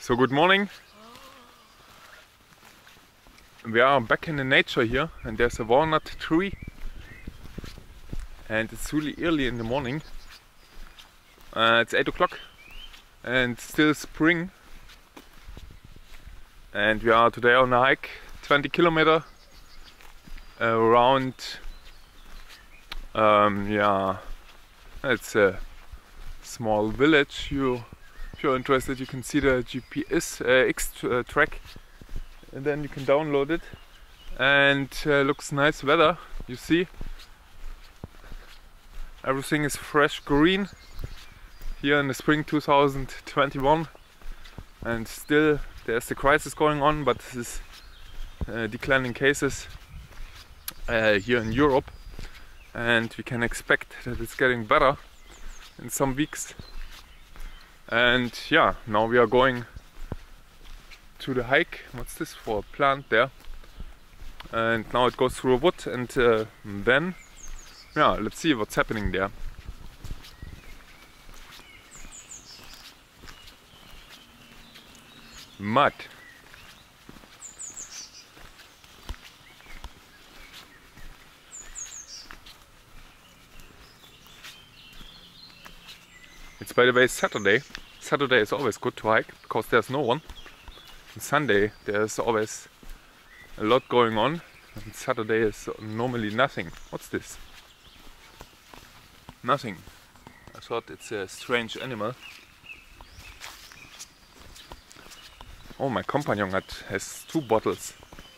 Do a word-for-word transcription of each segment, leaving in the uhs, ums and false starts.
So good morning. We are back in the nature here, and there's a walnut tree, and it's really early in the morning. Uh, it's eight o'clock and still spring, and we are today on a hike twenty kilometer around. Um, yeah, it's a small village. You, if you're interested, you can see the G P S uh, X uh, track, and then you can download it. And uh, looks nice weather. You see, everything is fresh green here in the spring two thousand twenty-one, and still there's the crisis going on, but this is uh, declining cases uh, here in Europe, and we can expect that it's getting better in some weeks. And yeah, now we are going to the hike. What's this for a plant there? And now it goes through a wood, and uh, then yeah, let's see what's happening there. Mud. It's, by the way, Saturday. Saturday is always good to hike because there's no one. And Sunday there's always a lot going on, and Saturday is normally nothing. What's this? Nothing. I thought it's a strange animal. Oh, my companion had, has two bottles.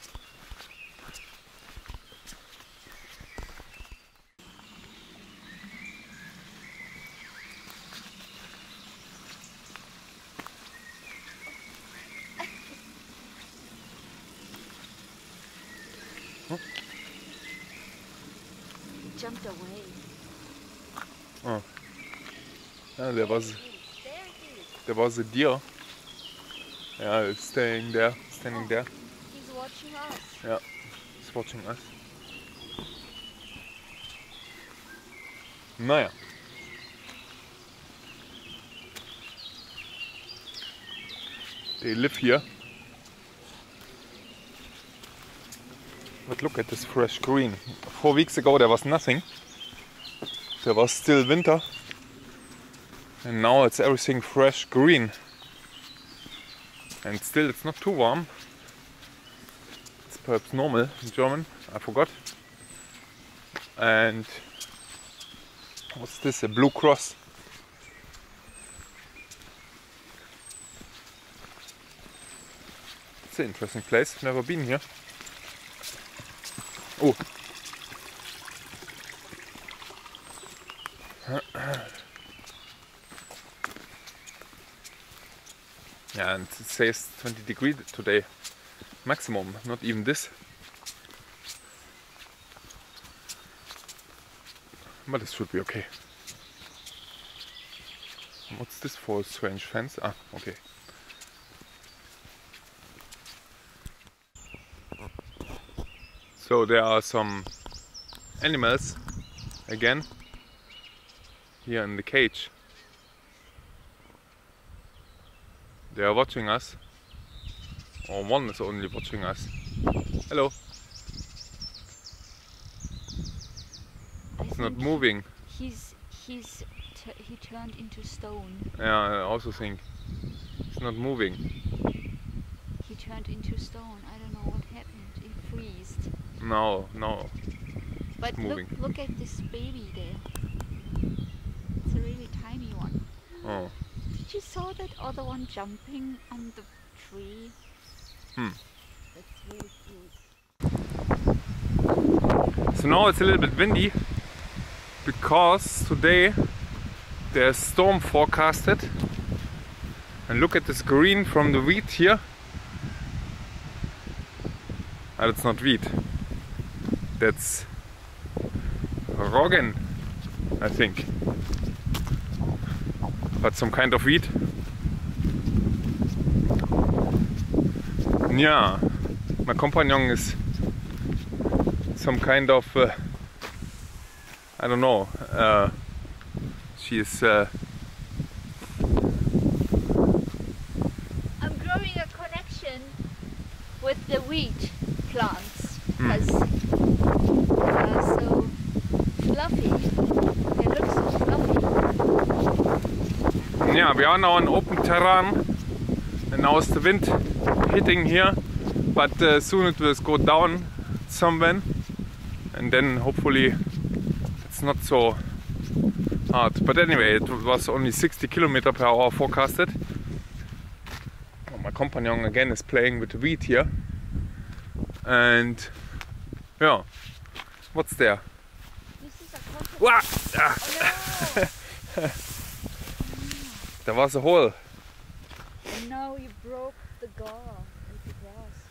Huh? He jumped away. Oh. Yeah, there was there was a deer. Yeah, it's staying there, standing Oh, there. he's watching us. Yeah, he's watching us. Naja. They live here. But look at this fresh green. Four weeks ago there was nothing. There was still winter. And now it's everything fresh green. And still it's not too warm. It's perhaps normal in German, I forgot. And what's this? A blue cross. It's an interesting place, never been here. Oh. Yeah, and it says twenty degrees today, maximum, not even this. But it should be okay. What's this for a strange fence? Ah, okay. So there are some animals again here in the cage. They are watching us, or one is only watching us. Hello. I It's not think moving. He's he's t he turned into stone. Yeah, I also think it's not moving. He turned into stone. I don't know what happened. He freezed. No, no. But look, moving. look at this baby there. It's a really tiny one. Oh. Did you saw that other one jumping on the tree? Hmm. That's really cute. So now it's a little bit windy because today there's storm forecasted. And look at this green from the wheat here. Ah, that's not wheat. That's Roggen, I think. But some kind of wheat. Yeah, my companion is some kind of uh, I don't know. Uh, she is. Uh, I'm the wheat plants Hmm. because they are so fluffy. They look so fluffy. Yeah, we are now on open terrain, and now is the wind hitting here, but uh, soon it will go down somewhere, and then hopefully it's not so hard. But anyway, it was only sixty kilometers per hour forecasted. Oh, my companion again is playing with the wheat here, and yeah, what's there? This is a concept. Wah! Ah, Oh no! there was a hole. And now you broke the gar with the grass.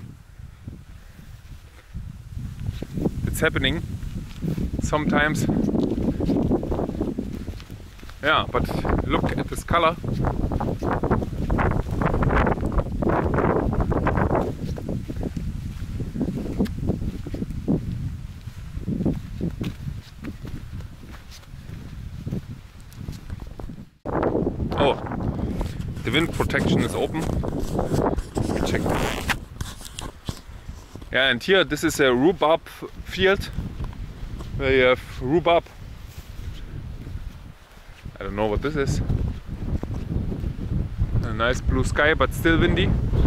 Yeah. It's happening sometimes. Yeah, but look at this color. Oh, the wind protection is open. Check. Yeah, and here this is a rhubarb field where you have rhubarb. I don't know what this is. A nice blue sky, but still windy.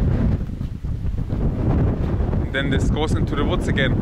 And then this goes into the woods again.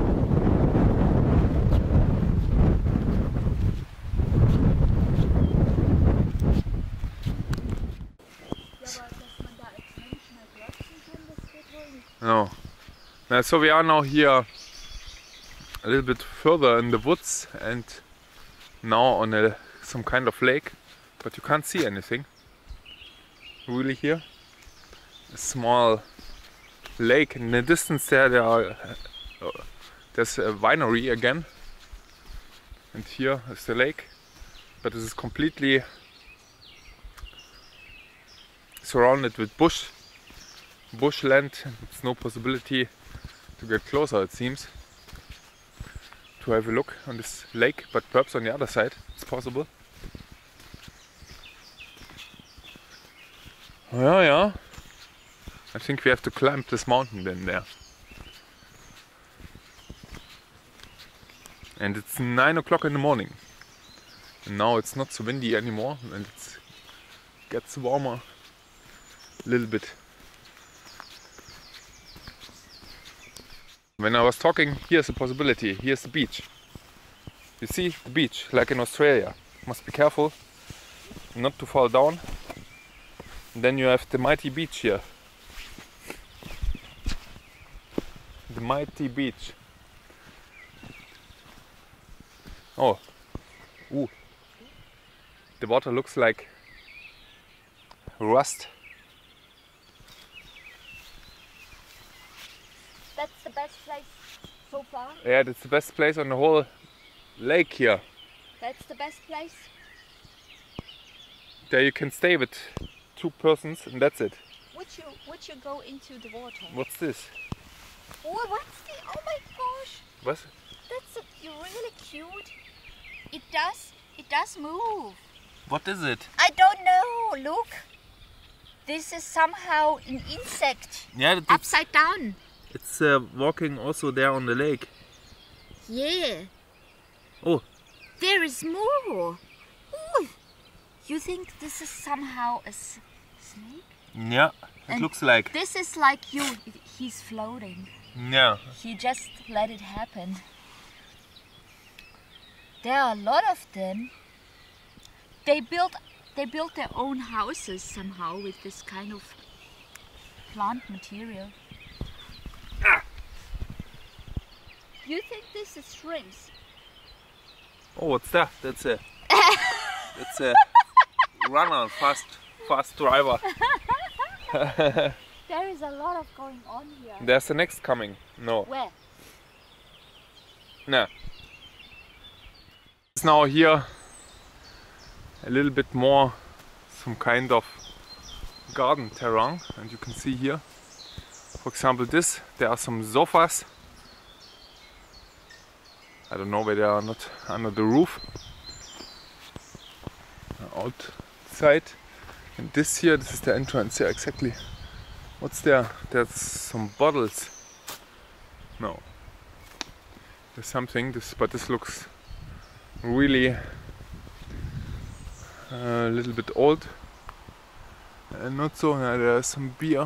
No. Now, so we are now here a little bit further in the woods and now on a some kind of lake, but you can't see anything really here. A small lake in the distance there. There are uh, there's a winery again, and here is the lake, but this is completely surrounded with bush, bushland. It's no possibility to get closer, it seems, to have a look on this lake, but perhaps on the other side it's possible. Yeah, yeah. I think we have to climb this mountain then there. And it's nine o'clock in the morning. And now it's not so windy anymore, and it gets warmer a little bit. When I was talking, here's a possibility. Here's the beach. You see the beach, like in Australia. Must be careful not to fall down. And then you have the mighty beach here. The mighty beach. Oh, ooh. The water looks like rust. That's the best place so far. Yeah, that's the best place on the whole lake here. That's the best place. There you can stay with two persons and that's it. Would you would you go into the water? What's this? Oh, what's the? Oh my gosh! What? That's a, you're really cute. It does. It does move. What is it? I don't know. Look. This is somehow an insect. Yeah, it's, Upside down. it's uh, walking also there on the lake. Yeah. Oh. There is more. Ooh. You think this is somehow a s snake? Yeah, it And looks like. This is like you. He's floating. Yeah. He just let it happen. There are a lot of them. They built they built their own houses somehow with this kind of plant material. Ah. You think this is shrimps? Oh, what's that? That's a. That's a runner, fast, fast driver. There is a lot of going on here. There's the next coming. No. Where? No. It's now here a little bit more some kind of garden terrain, and you can see here, for example, this. There are some sofas. I don't know where they are, not under the roof. Outside. And this here, this is the entrance here exactly. What's there? There's some bottles. No. There's something, this, but this looks really a little bit old. Uh, not so, uh, there's some beer.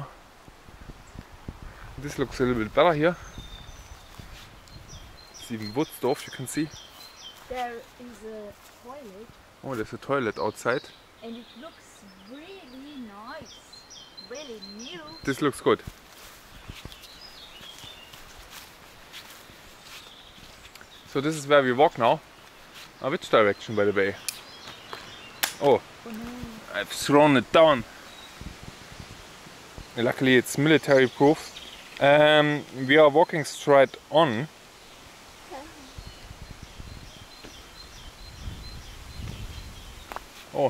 This looks a little bit better here. It's even wood stove, you can see. There is a toilet. Oh, there's a toilet outside. And it looks really nice. Really new. This looks good. So this is where we walk now. Uh, which direction, by the way? Oh, Oh no. I've thrown it down. Luckily it's military proof. Um, we are walking straight on. Oh,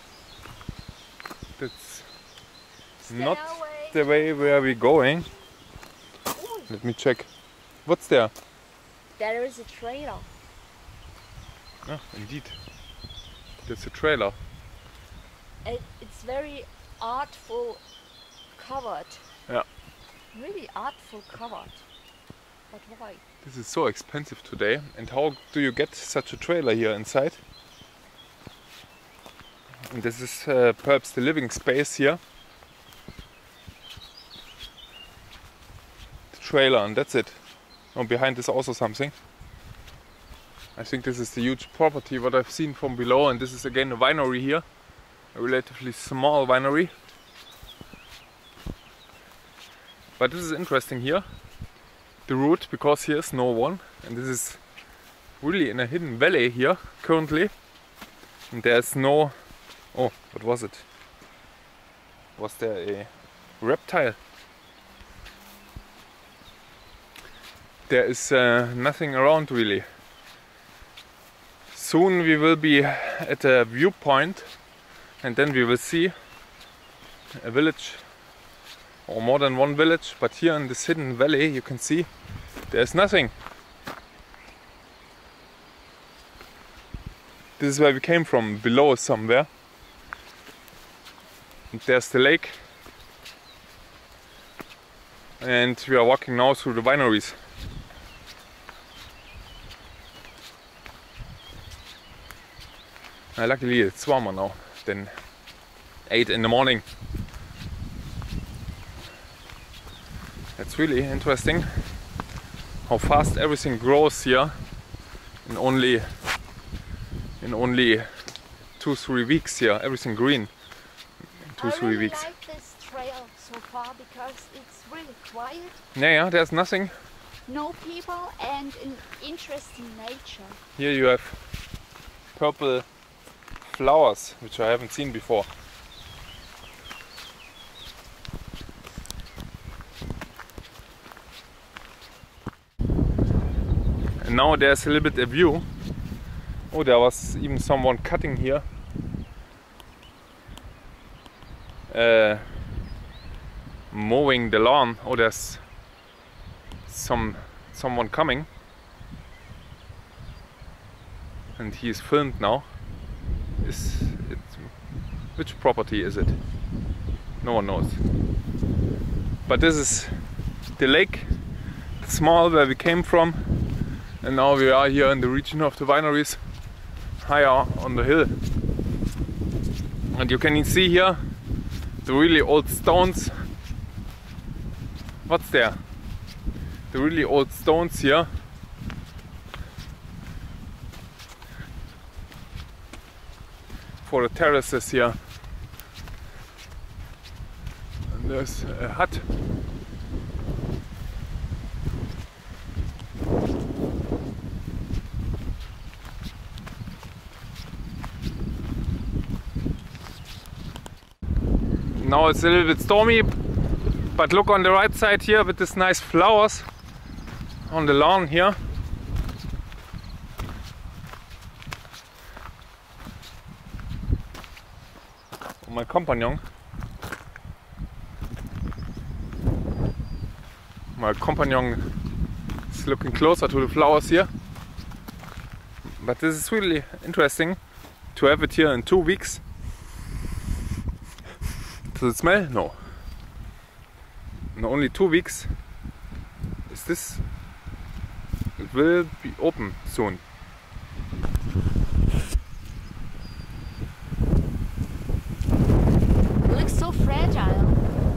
that's Stay not away. the way where we're going. Ooh, Let me check. What's there? there is a trailer. Oh, indeed. There's a trailer. It, it's very artful covered. Yeah. Really artful covered. But why? This is so expensive today. And how do you get such a trailer here inside? And this is uh, perhaps the living space here. The trailer, and that's it. Oh, behind is also something. I think this is the huge property what I've seen from below, and this is again a winery here. A relatively small winery. But this is interesting here. The route, because here's no one, and this is really in a hidden valley here currently. And there's no... Oh, what was it? Was there a reptile? There is uh, nothing around really. Soon we will be at a viewpoint, and then we will see a village, or more than one village, but here in this hidden valley you can see there's nothing. This is where we came from, below somewhere. And there's the lake. And we are walking now through the wineries. Uh, luckily it's warmer now than eight in the morning. It's really interesting how fast everything grows here in only in only two three weeks here. Everything green in two I three really weeks. like this trail so far because it's really quiet, Yeah, yeah, there's nothing. no people, and an interesting nature. Here you have purple flowers, which I haven't seen before. And now there's a little bit a view. Oh, there was even someone cutting here. Uh, mowing the lawn. Oh, there's some someone coming. And he is filmed now. Is it, which property is it? No one knows. But this is the lake, small, where we came from, and now we are here in the region of the wineries, higher on the hill. And you can see here the really old stones. What's there? The really old stones here. For the terraces here. And there's a hut. Now it's a little bit stormy, but look on the right side here with these nice flowers on the lawn here. My companion. My companion is looking closer to the flowers here. But this is really interesting to have it here in two weeks. Does it smell? No. in only two weeks is this it will be open soon. It looks so fragile.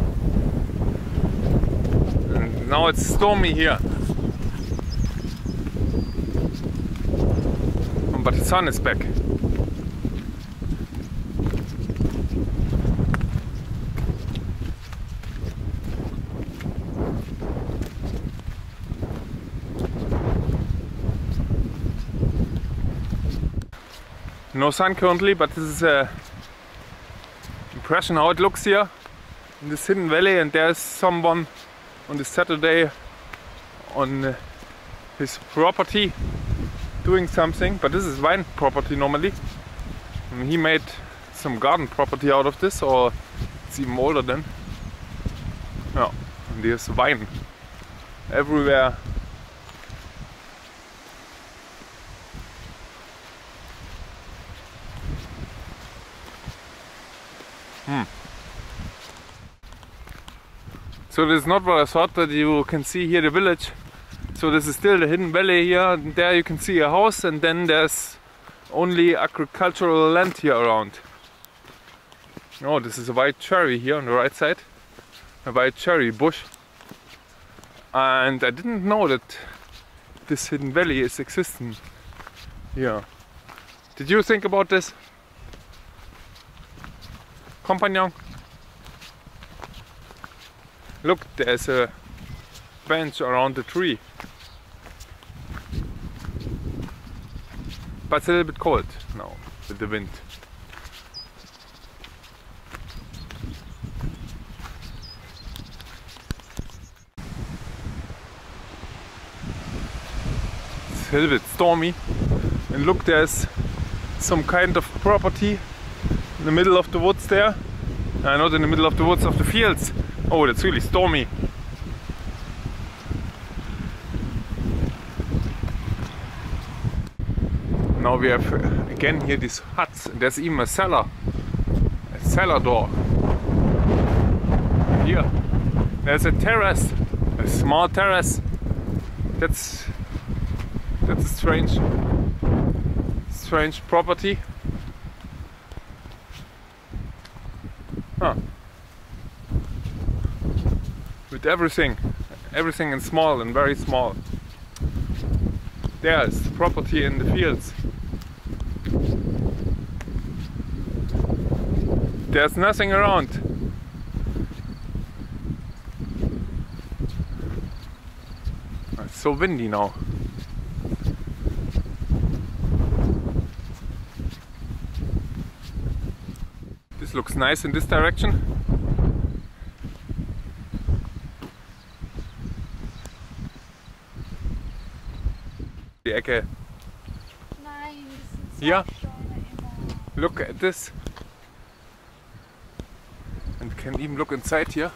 And now it's stormy here. But the sun is back. No sun currently, but this is a impression how it looks here in this hidden valley, and there's someone on this Saturday on uh, his property doing something, but this is wine property normally. And he made some garden property out of this, or it's even older than. Yeah, and there's wine everywhere. Hmm. So this is not what I thought, that you can see here the village. So this is still the hidden valley here, and there you can see a house, and then there's only agricultural land here around. Oh, this is a white cherry here on the right side. A white cherry bush. And I didn't know that this hidden valley is existing here. Did you think about this, companion? Look, there's a bench around the tree. But it's a little bit cold now with the wind. It's a little bit stormy. And look, there's some kind of property in the middle of the woods there. Uh, not in the middle of the woods, of the fields. Oh, that's really stormy. Now we have uh, again here these huts. There's even a cellar, a cellar door. Here, there's a terrace, a small terrace. That's that's a strange, strange property. Huh. With everything, everything in small and very small. There's the property in the fields. There's nothing around. It's so windy now. This looks nice in this direction. Die Ecke. Nein, das sind Ja. Sandsteine immer. Look at this. And you can even look inside here.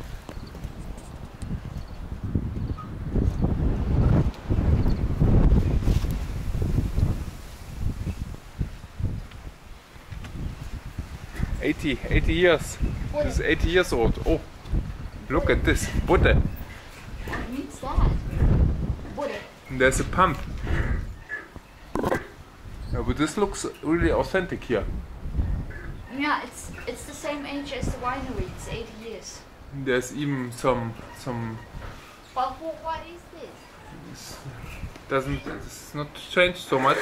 eighty, eighty years. This is eighty years old. Oh, look at this. Butte. What means that? Butte. And there's a pump. Yeah, but this looks really authentic here. Yeah, it's it's the same age as the winery. It's eighty years. There's even some some. But wh- what is this? This doesn't. It's not changed so much.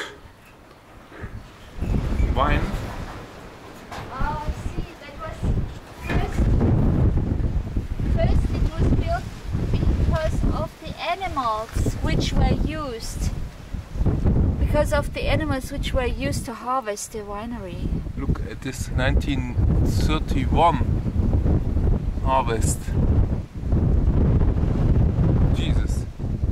Wine. Oh, I see. That was first. First, it was built because of the animals which were used. Because of the animals which were used to harvest the winery. Look at this nineteen thirty-one harvest. Jesus.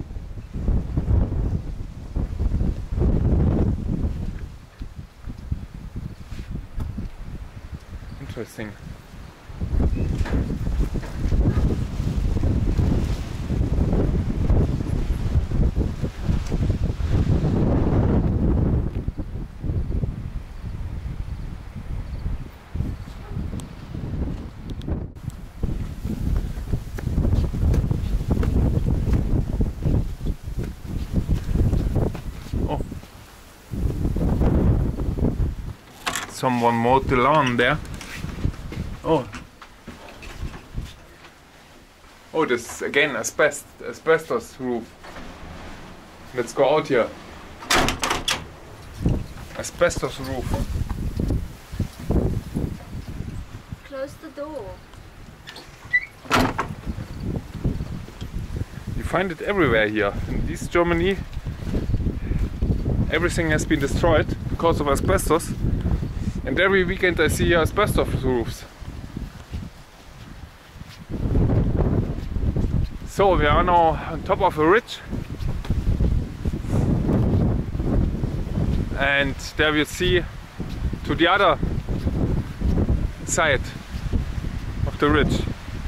Interesting. someone mowed the lawn there. Oh. Oh, this is again asbestos, asbestos roof. Let's go out here. Asbestos roof. Close the door. You find it everywhere here. In East Germany, everything has been destroyed because of asbestos. And every weekend I see asbestos roofs. So we are now on top of a ridge. And there we see to the other side of the ridge.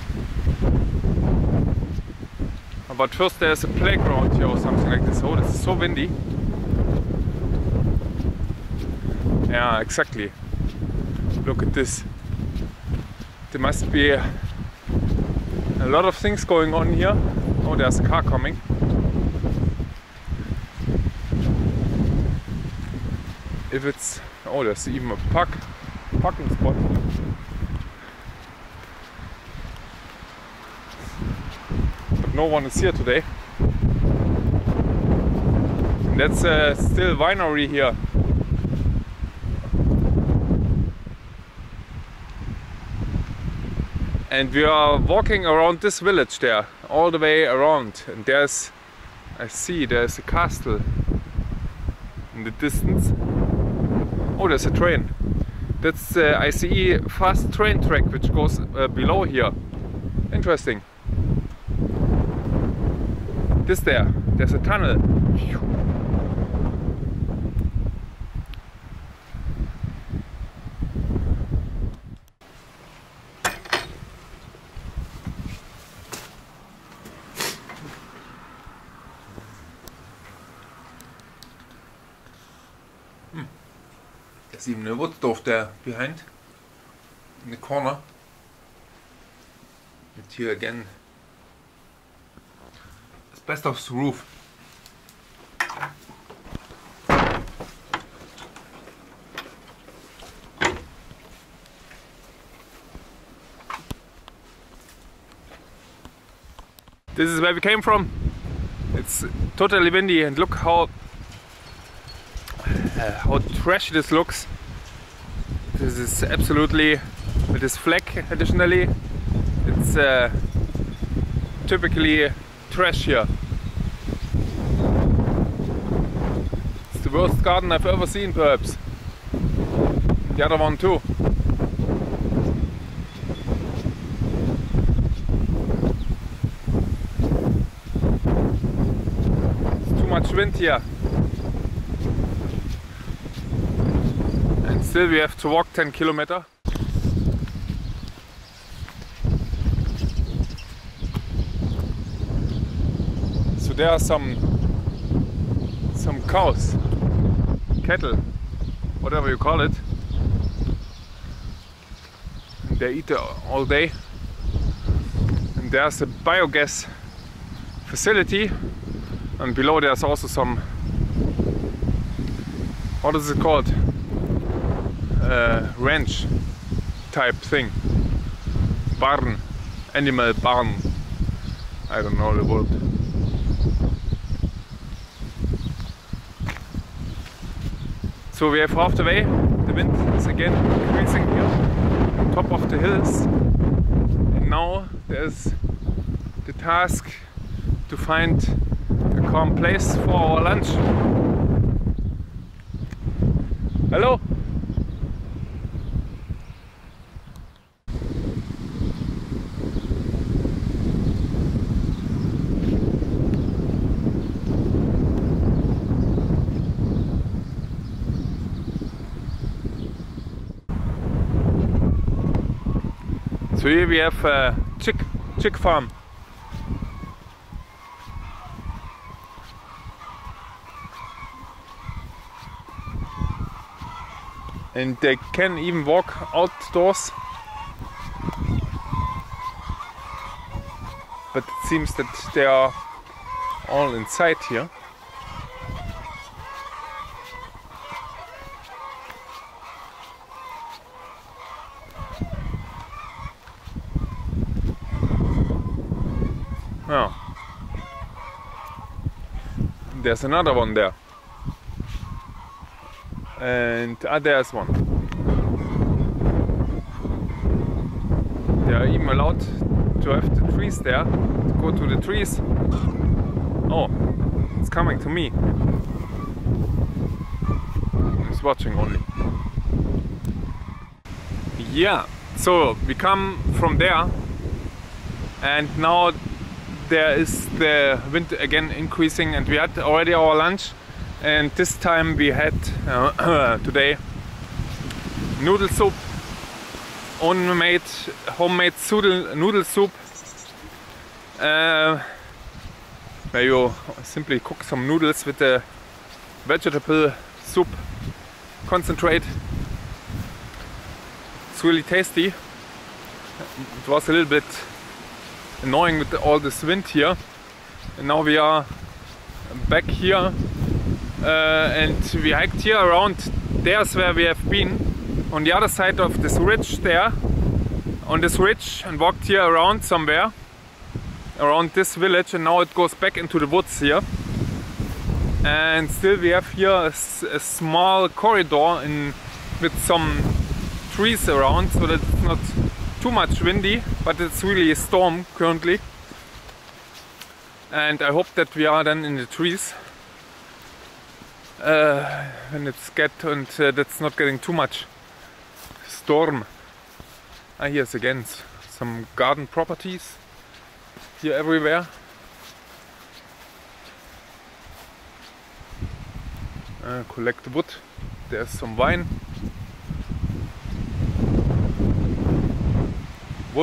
But first there's a playground here or something like this. Oh, this is so windy. Yeah, exactly. Look at this. There must be a, a lot of things going on here. Oh, there's a car coming. If it's... oh, there's even a park, parking spot. But no one is here today. And that's uh, still winery here. And we are walking around this village there, all the way around. And there's, I see, there's a castle in the distance. Oh, there's a train. That's the I C E fast train track which goes uh, below here. Interesting. This there, there's a tunnel. Hmm. There's even a wood stove there behind, in the corner. And here again, asbestos roof. This is where we came from. It's totally windy, and look how uh, how trash this looks. This is absolutely, with this flag additionally, it's uh, typically trash here. It's the worst garden I've ever seen, perhaps. The other one too. It's too much wind here. And still we have to walk ten kilometers. So there are some some cows, cattle, whatever you call it. And they eat all day. And there's a biogas facility, and below there's also some, what is it called? Uh, ranch type thing. Barn, animal barn. I don't know the word. So we have half the way. The wind is again increasing here on top of the hills. And now there's the task to find a calm place for our lunch. Hello? So here we have a chick, chick farm. And they can even walk outdoors. But it seems that they are all inside here. Yeah. There's another one there. And ah, there's one. They are even allowed to have the trees there. To go to the trees. Oh, it's coming to me. It's watching only. Yeah, so we come from there, and now there is the wind again increasing, and we had already our lunch, and this time we had uh, today noodle soup, homemade homemade noodle soup, uh, where you simply cook some noodles with the vegetable soup concentrate. It's really tasty. It was a little bit annoying with all this wind here, and now we are back here, uh, and we hiked here around. There's where we have been, on the other side of this ridge there, on this ridge, and walked here around somewhere around this village, and now it goes back into the woods here. And still we have here a, a small corridor in with some trees around, so that it's not too much windy, but it's really a storm currently. And I hope that we are then in the trees uh, when it's get and uh, that's not getting too much storm. Ah, here's again some garden properties here everywhere. Uh, collect wood. There's some vine. Wood.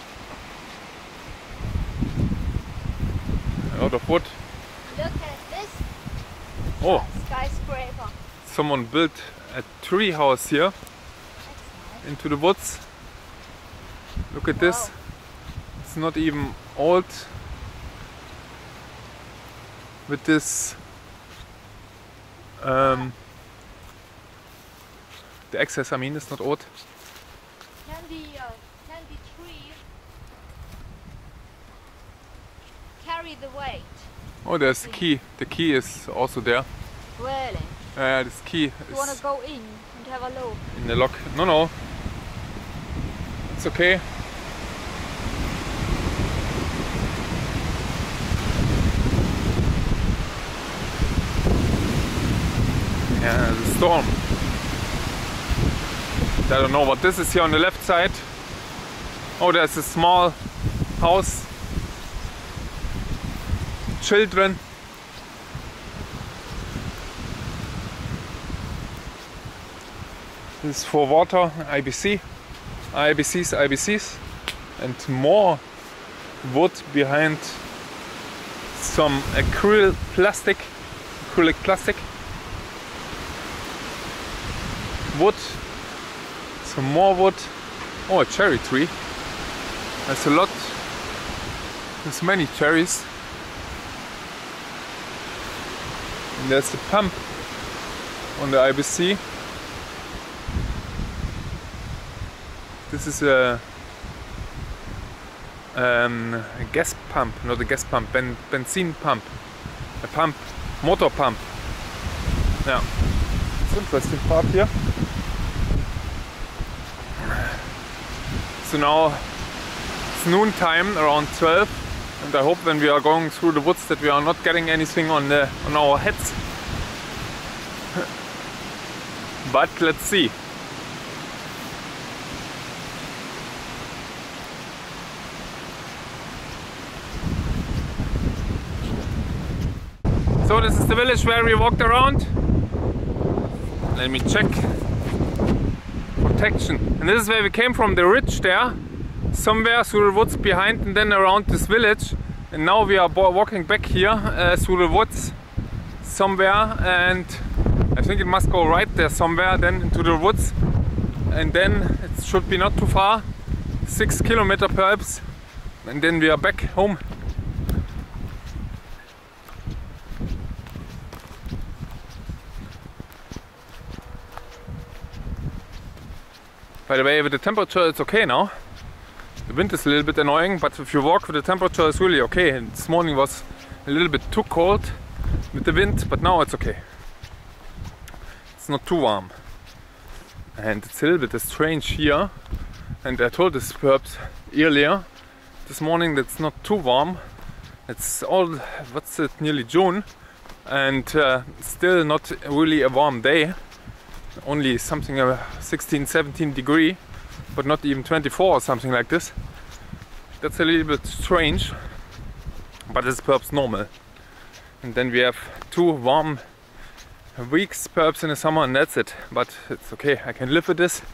A lot of wood. Look at this. Oh, Skyscraper. someone built a tree house here That's nice. into the woods. Look at this. Wow. It's not even old. With this um, the access, I mean, is not old. Can the, uh, can the tree carry the weight? Oh, there's the key. The key is also there. Really? Uh, this key You want to is go in and have a look? in the lock. No, no. It's okay. Yeah, the storm. I don't know what this is here on the left side. Oh, there's a small house. Children. This is for water, I B C. I B Cs, I B Cs. And more wood behind some acrylic plastic. Acrylic plastic. Wood. Some more wood. Oh, a cherry tree. There's a lot. There's many cherries. And there's the pump on the I B C. This is a, um, a gas pump, not a gas pump, ben, benzene pump. A pump, motor pump. Yeah, it's an interesting part here. So now it's noon time, around twelve, and I hope when we are going through the woods that we are not getting anything on the on our heads. But let's see. So this is the village where we walked around. Let me check. Protection. And this is where we came from, the ridge there. Somewhere through the woods behind, and then around this village. And now we are walking back here uh, through the woods somewhere, and I think it must go right there somewhere then into the woods. And then it should be not too far, six kilometers perhaps, and then we are back home. By the way, with the temperature it's okay now. The wind is a little bit annoying, but if you walk, the temperature is really okay. This morning was a little bit too cold with the wind, but now it's okay. It's not too warm. And it's a little bit strange here. And I told this perhaps earlier this morning that it's not too warm. It's all, what's it, nearly June. And uh, still not really a warm day. Only something uh, sixteen, seventeen degree. But not even twenty-four or something like this. That's a little bit strange, but it's perhaps normal. And then we have two warm weeks perhaps in the summer, and that's it. But it's okay, I can live with this.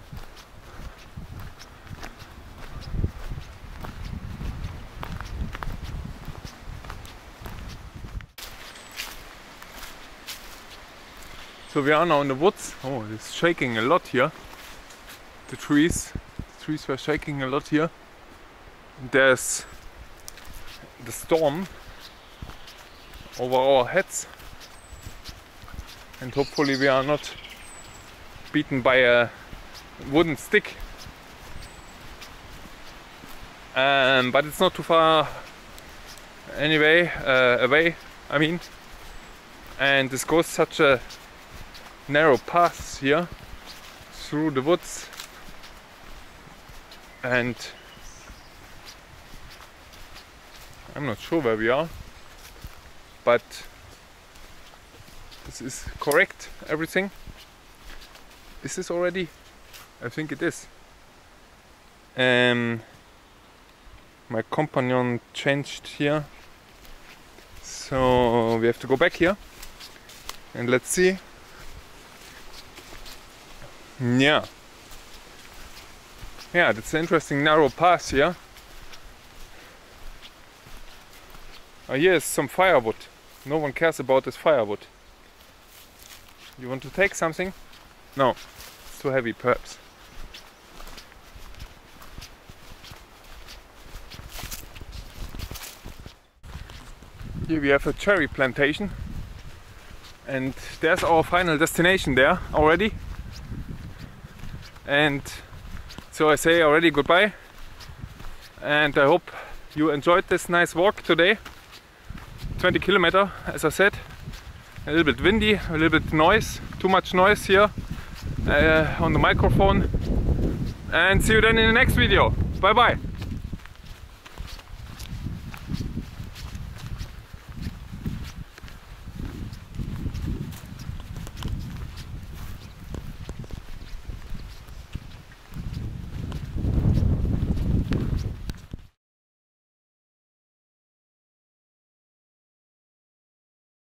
So we are now in the woods. Oh, it's shaking a lot here. The trees, the trees were shaking a lot here. There's the storm over our heads, and hopefully we are not beaten by a wooden stick. Um, but it's not too far anyway, uh, away, I mean. And this goes such a narrow path here through the woods. And I'm not sure where we are, but this is correct, everything. Is this already? I think it is. Um, my companion changed here, so we have to go back here and let's see. Yeah. Yeah, that's an interesting narrow path here. Oh, here is some firewood. No one cares about this firewood. You want to take something? No, it's too heavy perhaps. Here we have a cherry plantation. And there's our final destination there already. And so I say already goodbye, and I hope you enjoyed this nice walk today. twenty kilometer, as I said. A little bit windy, a little bit noise, too much noise here uh, on the microphone. And see you then in the next video. Bye bye.